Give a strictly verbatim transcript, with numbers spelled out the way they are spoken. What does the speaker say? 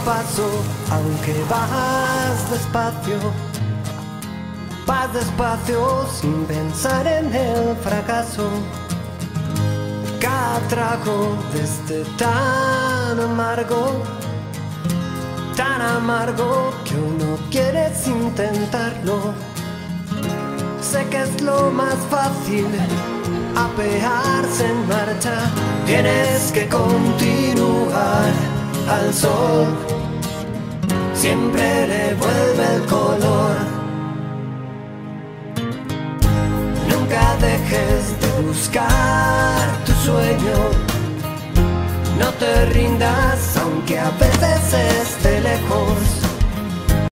paso, aunque vas despacio. Vas despacio sin pensar en el fracaso. Cada trago de este tan amargo, tan amargo que uno quiere intentarlo. Sé que es lo más fácil, apearse en marcha. Tienes que continuar al sol, siempre le vuelve el color. Nunca dejes de buscar tu sueño, no te rindas aunque a veces esté